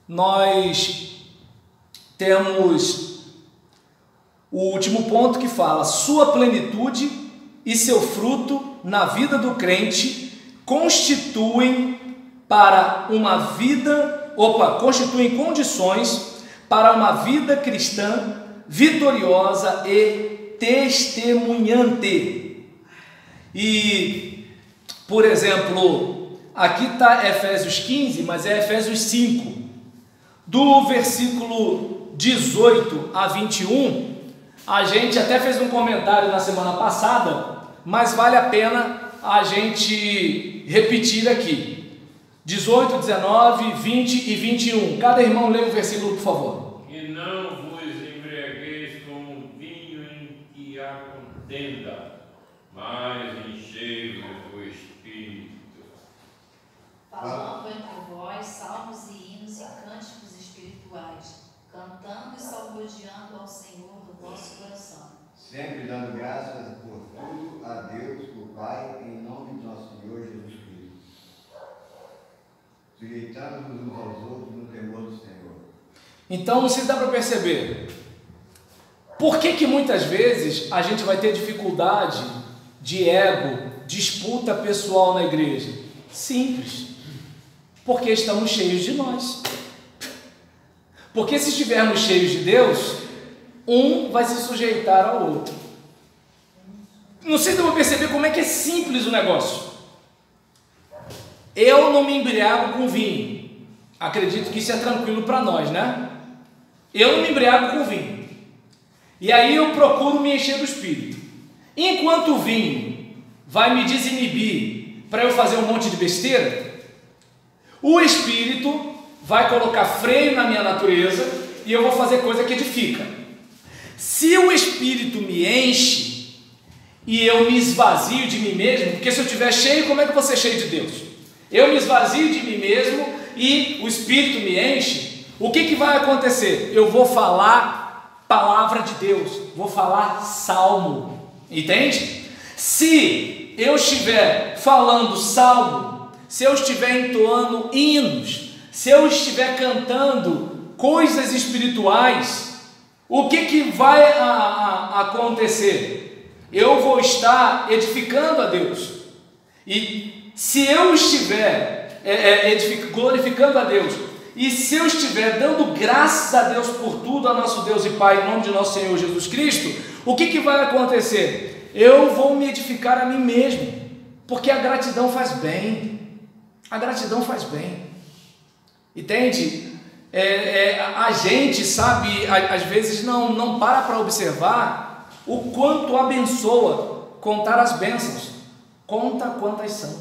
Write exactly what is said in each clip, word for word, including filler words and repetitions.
nós temos o último ponto que fala: sua plenitude e seu fruto na vida do crente constituem para uma vida, opa, constituem condições para uma vida cristã vitoriosa e testemunhante. E, por exemplo, aqui está Efésios quinze, mas é Efésios cinco, do versículo dezoito a vinte e um. A gente até fez um comentário na semana passada, mas vale a pena a gente repetir aqui. dezoito, dezenove, vinte e vinte e um. Cada irmão lê o versículo, por favor. E não vos embriagueis com vinho em que há contenda, mas enchei-vos do Espírito, falando entre vós salmos e hinos e cânticos espirituais, cantando e salmodiando ao Senhor do vosso coração, sempre dando graças por tudo a Deus, o Pai, em nome de nosso Senhor Jesus Cristo, sujeitando-nos uns aos outros no temor do Senhor. Então, não sei se dá para perceber por que que muitas vezes a gente vai ter dificuldade de ego, disputa pessoal na igreja. Simples, porque estamos cheios de nós. Porque se estivermos cheios de Deus, um vai se sujeitar ao outro. Não sei se eu vou perceber como é que é simples o negócio. Eu não me embriago com vinho. Acredito que isso é tranquilo para nós, né? Eu não me embriago com vinho. E aí eu procuro me encher do Espírito. Enquanto o vinho vai me desinibir para eu fazer um monte de besteira, o Espírito vai colocar freio na minha natureza e eu vou fazer coisa que edifica. Se o Espírito me enche e eu me esvazio de mim mesmo, porque se eu estiver cheio, como é que eu vou ser cheio de Deus? Eu me esvazio de mim mesmo e o Espírito me enche, o que que vai acontecer? Eu vou falar palavra de Deus, vou falar salmo, entende? Se eu estiver falando salmo, se eu estiver entoando hinos, se eu estiver cantando coisas espirituais, o que que vai a, a, acontecer? Eu vou estar edificando a Deus. E se eu estiver é, é, edific, glorificando a Deus, e se eu estiver dando graças a Deus por tudo, a nosso Deus e Pai, em nome de nosso Senhor Jesus Cristo, o que que vai acontecer? Eu vou me edificar a mim mesmo, porque a gratidão faz bem. A gratidão faz bem. Entende? É, é, a gente, sabe, às vezes não, não para para observar o quanto abençoa contar as bênçãos. Conta quantas são.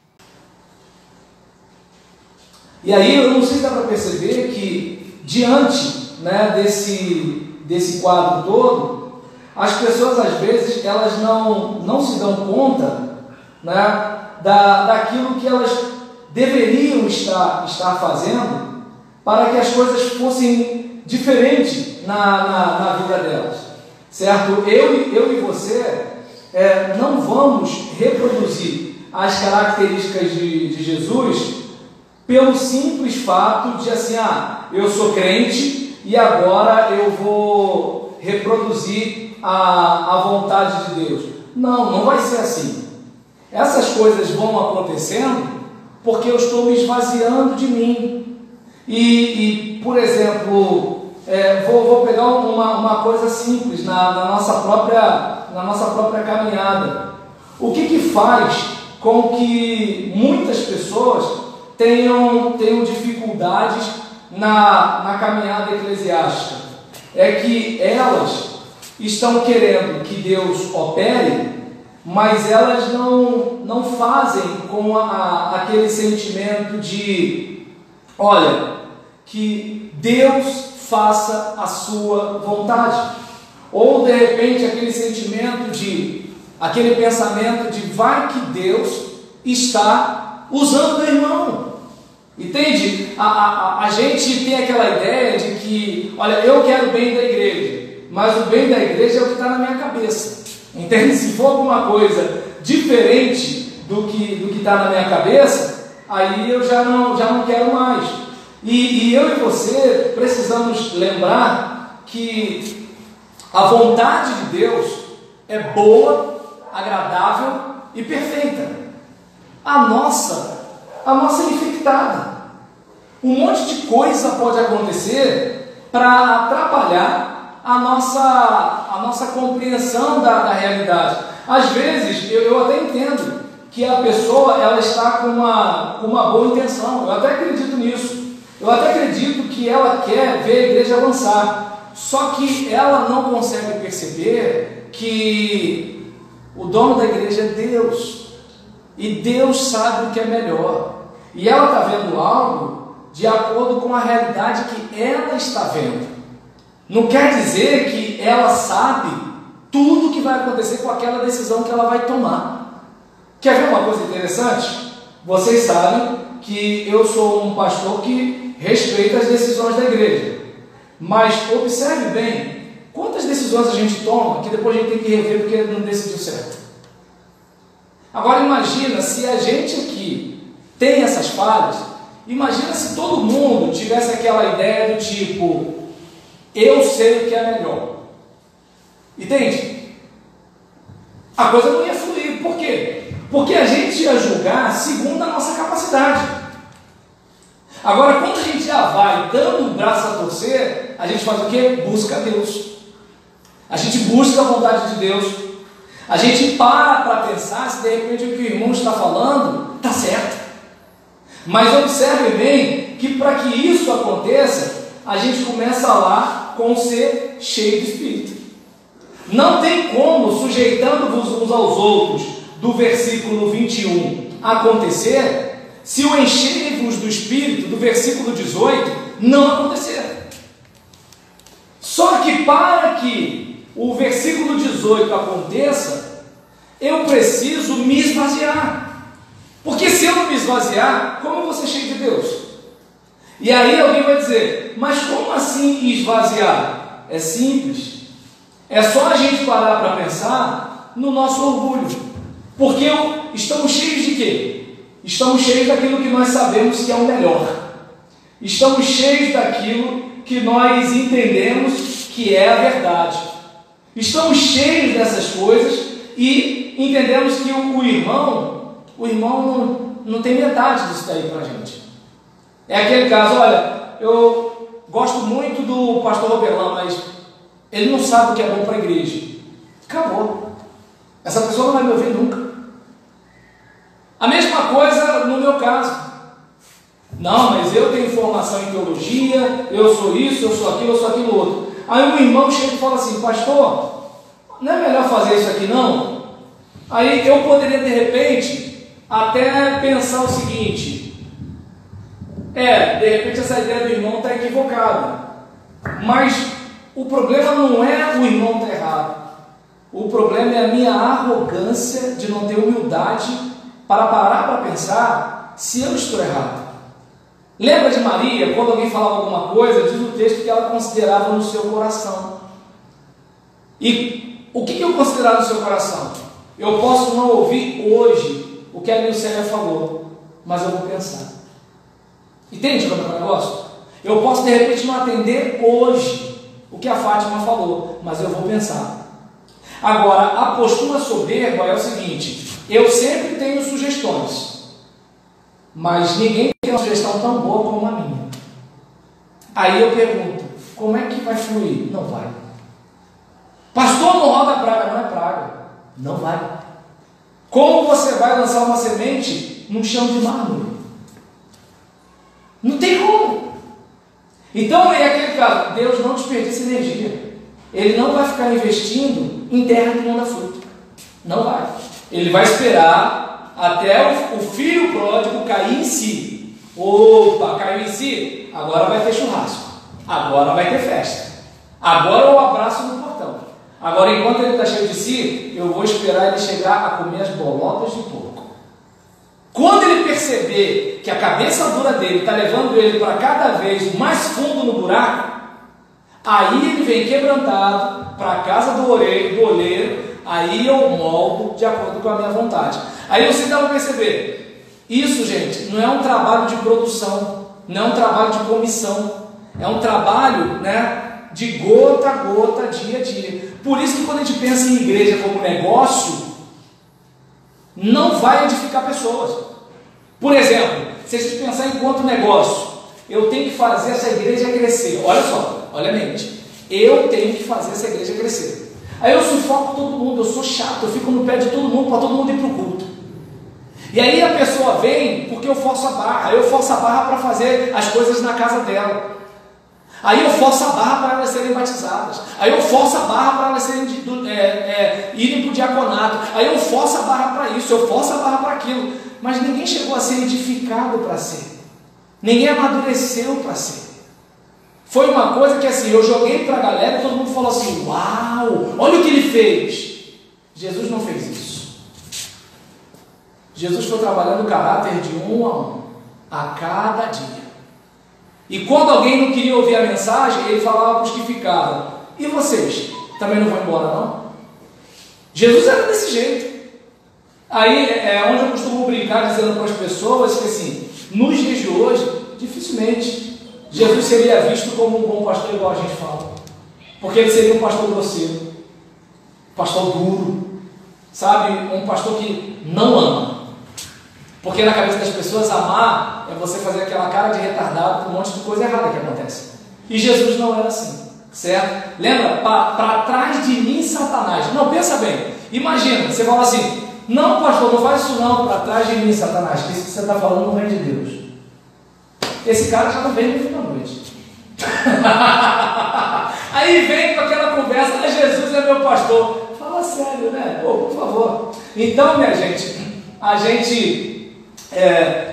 E aí eu não sei se dá para perceber que diante, né, desse, desse quadro todo, as pessoas às vezes elas não, não se dão conta, né, da, daquilo que elas deveriam estar, estar fazendo para que as coisas fossem diferentes na, na, na vida delas, certo? Eu, eu e você é, não vamos reproduzir as características de, de Jesus pelo simples fato de assim, ah, eu sou crente e agora eu vou reproduzir a, a vontade de Deus. Não, não vai ser assim. Essas coisas vão acontecendo porque eu estou me esvaziando de mim. E, e por exemplo, é, vou, vou pegar uma, uma coisa simples na, na, nossa própria, na nossa própria caminhada. O que que faz com que muitas pessoas tenham, tenham dificuldades na, na caminhada eclesiástica? É que elas estão querendo que Deus opere, mas elas não, não fazem com a, a, aquele sentimento de, olha, que Deus faça a sua vontade. Ou de repente aquele sentimento de, aquele pensamento de vai que Deus está usando o irmão. Entende? A, a, a gente tem aquela ideia de que, olha, eu quero o bem da igreja, mas o bem da igreja é o que está na minha cabeça. Entende? Se for alguma coisa diferente do que do que está na minha cabeça, aí eu já não, já não quero mais. E, e eu e você precisamos lembrar que a vontade de Deus é boa, agradável e perfeita. A nossa, a nossa é infectada. Um monte de coisa pode acontecer para atrapalhar a nossa, a nossa compreensão da, da realidade. Às vezes, eu, eu até entendo que a pessoa ela está com uma, com uma boa intenção. Eu até acredito nisso. Eu até acredito que ela quer ver a igreja avançar. Só que ela não consegue perceber que o dono da igreja é Deus. E Deus sabe o que é melhor. E ela está vendo algo de acordo com a realidade que ela está vendo. Não quer dizer que ela sabe tudo o que vai acontecer com aquela decisão que ela vai tomar. Quer ver uma coisa interessante? Vocês sabem que eu sou um pastor que respeita as decisões da igreja. Mas observe bem, quantas decisões a gente toma que depois a gente tem que rever porque não decidiu certo. Agora imagina se a gente aqui tem essas falhas, imagina se todo mundo tivesse aquela ideia do tipo, eu sei o que é melhor. Entende? A coisa não ia fluir. Por quê? Porque a gente ia julgar segundo a nossa capacidade. Agora, quando a gente já vai dando um braço a torcer, a gente faz o quê? Busca Deus. A gente busca a vontade de Deus. A gente para para pensar se de repente o que o irmão está falando está certo. Mas observe bem que para que isso aconteça, a gente começa lá com ser cheio de Espírito. Não tem como, sujeitando-vos uns aos outros, do versículo vinte e um, acontecer, se o encher-vos do Espírito, do versículo dezoito, não acontecer. Só que para que o versículo dezoito aconteça, eu preciso me esvaziar. Porque se eu não me esvaziar, como eu vou ser cheio de Deus? E aí alguém vai dizer, mas como assim esvaziar? É simples. É só a gente parar para pensar no nosso orgulho. Porque estamos cheios de quê? Estamos cheios daquilo que nós sabemos que é o melhor. Estamos cheios daquilo que nós entendemos que é a verdade. Estamos cheios dessas coisas e entendemos que o, o irmão, o irmão não, não tem metade disso daí para a gente. É aquele caso, olha, eu gosto muito do pastor Roberlan, mas ele não sabe o que é bom para a igreja. Acabou. Essa pessoa não vai me ouvir nunca. A mesma coisa no meu caso. Não, mas eu tenho formação em teologia, eu sou isso, eu sou aquilo, eu sou aquilo outro. Aí um irmão chega e fala assim, pastor, não é melhor fazer isso aqui não? Aí eu poderia de repente até pensar o seguinte, é, de repente essa ideia do irmão está equivocada, mas o problema não é o irmão estar errado, o problema é a minha arrogância de não ter humildade para parar para pensar se eu estou errado. Lembra de Maria, quando alguém falava alguma coisa, diz o texto que ela considerava no seu coração. E o que eu considerar no seu coração? Eu posso não ouvir hoje o que a Nilcélia falou, mas eu vou pensar. Entende como é o negócio? Eu posso de repente não atender hoje o que a Fátima falou, mas eu vou pensar. Agora, a postura soberba é o seguinte, eu sempre tenho sugestões, mas ninguém tem uma sugestão tão boa como a minha. Aí eu pergunto, como é que vai fluir? Não vai. Pastor, não roda praga, não é praga. Não vai. Como você vai lançar uma semente num chão de mármore? Não tem como. Então é aquele caso, Deus não desperdiça energia. Ele não vai ficar investindo em terra que não dá fruto. Não vai. Ele vai esperar até o, o filho pródigo cair em si. Opa, caiu em si? Agora vai ter churrasco. Agora vai ter festa. Agora o abraço no portão. Agora, enquanto ele está cheio de si, eu vou esperar ele chegar a comer as bolotas de porco. Quando ele perceber que a cabeça dura dele está levando ele para cada vez mais fundo no buraco, aí ele vem quebrantado para a casa do olheiro, do olheiro, aí eu moldo de acordo com a minha vontade. Aí você dá para perceber, isso, gente, não é um trabalho de produção, não é um trabalho de comissão, é um trabalho, né, de gota a gota, dia a dia. Por isso que quando a gente pensa em igreja como negócio, não vai edificar pessoas. Por exemplo, se a gente pensar enquanto negócio, eu tenho que fazer essa igreja crescer. Olha só, olha a mente. Eu tenho que fazer essa igreja crescer. Aí eu sufoco todo mundo, eu sou chato, eu fico no pé de todo mundo para todo mundo ir para o culto. E aí a pessoa vem porque eu forço a barra, eu forço a barra para fazer as coisas na casa dela. Aí eu forço a barra para elas serem batizadas. Aí eu forço a barra para elas serem, é, é, irem para o diaconato. Aí eu forço a barra para isso, eu forço a barra para aquilo. Mas ninguém chegou a ser edificado para ser. Ninguém amadureceu para ser. Foi uma coisa que assim, eu joguei para a galera e todo mundo falou assim, uau, olha o que ele fez. Jesus não fez isso. Jesus foi trabalhando o caráter de um a um, a cada dia. E quando alguém não queria ouvir a mensagem, ele falava para os que ficavam, e vocês? Também não vão embora não? Jesus era desse jeito. Aí é onde eu costumo brincar dizendo para as pessoas que assim, nos dias de hoje, dificilmente Jesus seria visto como um bom pastor igual a gente fala, porque ele seria um pastor grosseiro, pastor duro, sabe, um pastor que não ama, porque na cabeça das pessoas amar é você fazer aquela cara de retardado com um monte de coisa errada que acontece, e Jesus não era assim, certo? Lembra? Para trás de mim Satanás. Não, pensa bem, imagina, você fala assim, não pastor, não faz isso não, para trás de mim Satanás, que isso que você está falando não vem de Deus. Esse cara já não vem no fim da noite. Aí vem com aquela conversa, ah, Jesus é meu pastor. Fala sério, né? Pô, por favor. Então, minha gente, a gente é,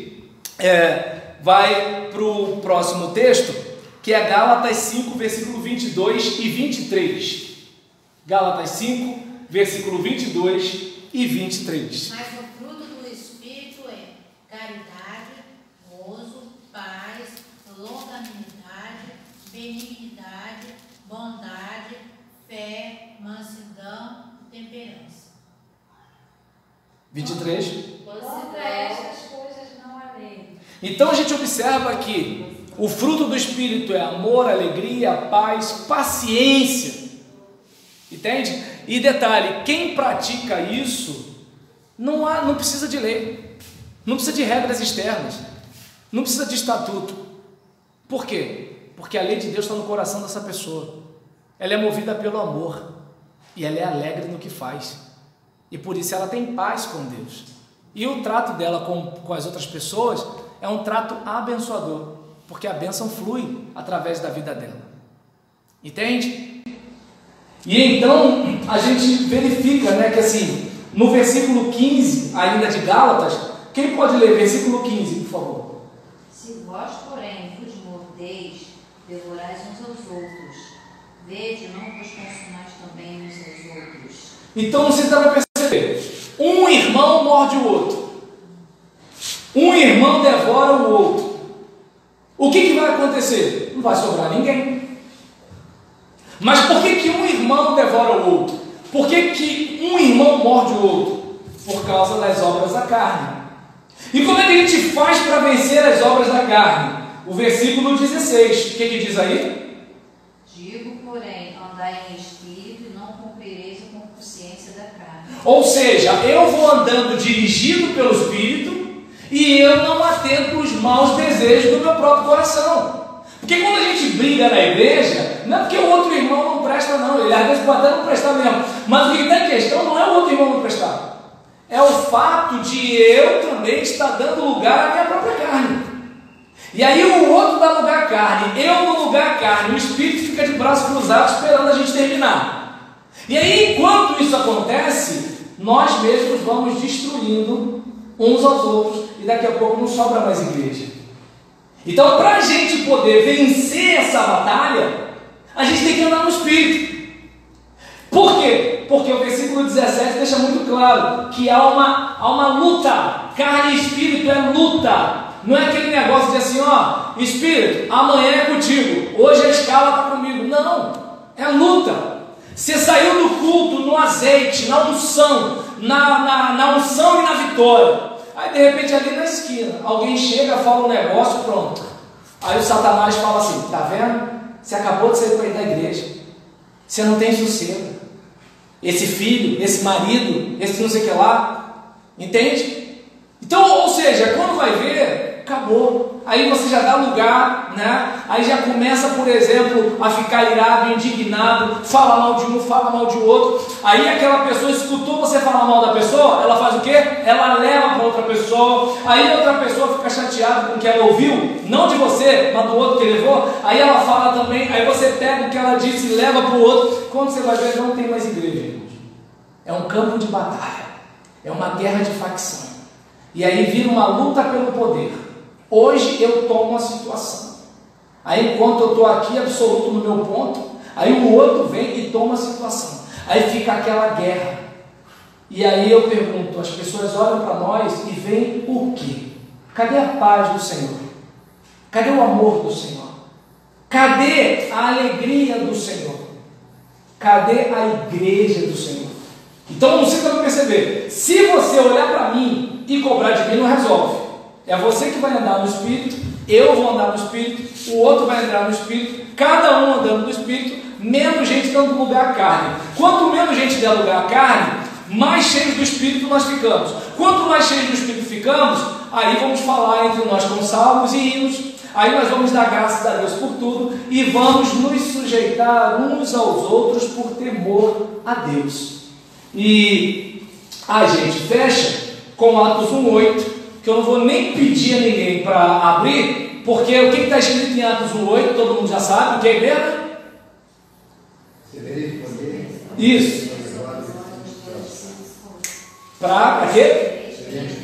é, vai para o próximo texto, que é Gálatas cinco, versículo vinte e dois e vinte e três. Gálatas cinco, versículo vinte e dois e vinte e três. Mas o fruto do Espírito é caridade, gozo, paz, longanimidade, benignidade, bondade, fé, mansidão e temperança. vinte e três. Contra estas coisas não há lei. Então a gente observa que o fruto do Espírito é amor, alegria, paz, paciência. Entende? E detalhe, quem pratica isso não, há, não precisa de lei, não precisa de regras externas, não precisa de estatuto. Por quê? Porque a lei de Deus está no coração dessa pessoa. Ela é movida pelo amor e ela é alegre no que faz. E por isso ela tem paz com Deus. E o trato dela com, com as outras pessoas é um trato abençoador, porque a bênção flui através da vida dela. Entende? E então a gente verifica, né, que assim, no versículo quinze, ainda de Gálatas, quem pode ler versículo quinze, por favor? Se vós, porém, vos mordeis, devorais uns aos outros. Vede, não vos consumais também uns aos outros. Então você dá para perceber, um irmão morde o outro, um irmão devora o outro. O que, que vai acontecer? Não vai sobrar ninguém. Mas por que, que um irmão devora o outro? Por que, que um irmão morde o outro? Por causa das obras da carne. E como é que a gente faz para vencer as obras da carne? O versículo dezesseis, o que, que diz aí? Digo, porém, andai em espírito e não cumprireis a concupiscência da carne. Ou seja, eu vou andando dirigido pelo Espírito e eu não atendo os maus desejos do meu próprio coração. Porque quando a gente briga na igreja, não é porque o outro irmão não presta não, ele às vezes pode até não prestar mesmo, mas o que está em questão não é o outro irmão não prestar, é o fato de eu também estar dando lugar à minha própria carne. E aí o outro dá lugar à carne, eu no lugar à carne, o Espírito fica de braços cruzados esperando a gente terminar. E aí enquanto isso acontece, nós mesmos vamos destruindo uns aos outros e daqui a pouco não sobra mais igreja. Então, para a gente poder vencer essa batalha, a gente tem que andar no Espírito. Por quê? Porque o versículo dezessete deixa muito claro que há uma, há uma luta. Carne e Espírito é luta. Não é aquele negócio de assim, ó, Espírito, amanhã é contigo, hoje a escala está comigo. Não, é luta. Você saiu do culto no azeite, na unção, na, na, na unção e na vitória. Aí de repente ali na esquina, alguém chega, fala um negócio, pronto. Aí o Satanás fala assim, tá vendo? Você acabou de sair para ir da igreja. Você não tem sossego. Esse filho, esse marido, esse não sei o que lá. Entende? Então, ou seja, quando vai ver, acabou. Aí você já dá lugar, né? Aí já começa, por exemplo, a ficar irado, indignado, fala mal de um, fala mal de outro. Aí aquela pessoa escutou você falar mal da pessoa, ela faz o quê? Ela leva para outra pessoa. Aí outra pessoa fica chateada com o que ela ouviu, não de você, mas do outro que levou. Aí ela fala também, aí você pega o que ela disse e leva para o outro. Quando você vai ver, não tem mais igreja, irmãos. É um campo de batalha, é uma guerra de facção. E aí vira uma luta pelo poder. Hoje eu tomo a situação. Aí enquanto eu estou aqui absoluto no meu ponto, aí o outro vem e toma a situação. Aí fica aquela guerra. E aí eu pergunto, as pessoas olham para nós e veem o quê? Cadê a paz do Senhor? Cadê o amor do Senhor? Cadê a alegria do Senhor? Cadê a igreja do Senhor? Então não sei se vai perceber. Se você olhar para mim e cobrar de mim, não resolve. É você que vai andar no Espírito, eu vou andar no Espírito, o outro vai andar no Espírito, cada um andando no Espírito, menos gente dando lugar à carne. Quanto menos gente der lugar à carne, mais cheios do Espírito nós ficamos. Quanto mais cheios do Espírito ficamos, aí vamos falar entre nós com salmos e hinos, aí nós vamos dar graças a Deus por tudo e vamos nos sujeitar uns aos outros por temor a Deus. E a gente fecha com Atos um oito, que eu não vou nem pedir a ninguém para abrir, porque o que está escrito em Atos um oito, todo mundo já sabe, o que é mesmo? Isso. Para quê?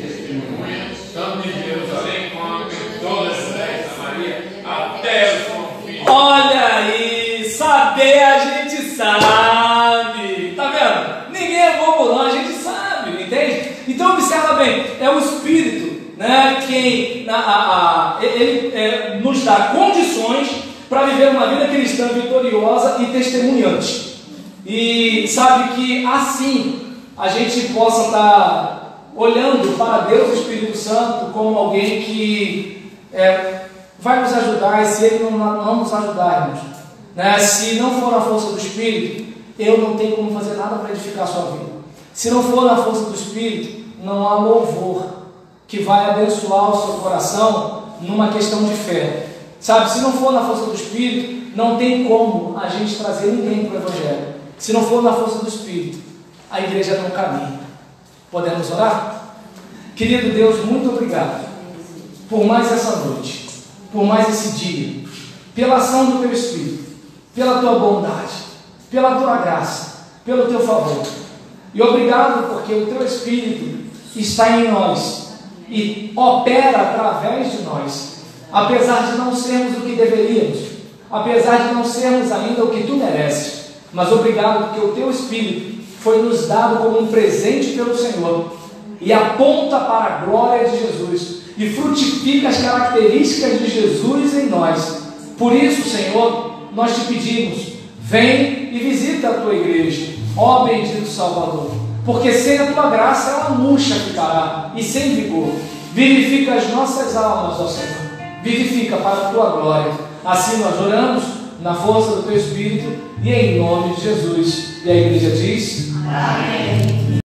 Tanto de Jerusalém quanto em toda a cidade de Samaria, até os confins. Olha aí, saber a gente sabe. Tá vendo? Ninguém é bobo não, a gente sabe, entende? Então observa bem, é o Espírito, né, quem a, a, a, ele é, nos dá condições para viver uma vida cristã vitoriosa e testemunhante. E sabe que assim a gente possa estar olhando para Deus, o Espírito Santo, como alguém que é, vai nos ajudar. E se Ele não, não nos ajudar, irmãos, né, se não for na força do Espírito, eu não tenho como fazer nada para edificar a sua vida. Se não for na força do Espírito, não há louvor que vai abençoar o seu coração numa questão de fé. Sabe, se não for na força do Espírito, não tem como a gente trazer ninguém para o Evangelho. Se não for na força do Espírito, a igreja não caminha. Podemos orar? Querido Deus, muito obrigado por mais essa noite, por mais esse dia, pela ação do Teu Espírito, pela Tua bondade, pela Tua graça, pelo Teu favor. E obrigado porque o Teu Espírito está em nós e opera através de nós, apesar de não sermos o que deveríamos, apesar de não sermos ainda o que Tu mereces. Mas obrigado porque o Teu Espírito foi nos dado como um presente pelo Senhor e aponta para a glória de Jesus e frutifica as características de Jesus em nós. Por isso, Senhor, nós te pedimos, vem e visita a Tua igreja, ó bendito Salvador, porque sem a Tua graça ela murcha ficará e sem vigor. Vivifica as nossas almas, ó Senhor, vivifica para a Tua glória. Assim nós oramos na força do Teu Espírito e em nome de Jesus. E a igreja diz: Amém.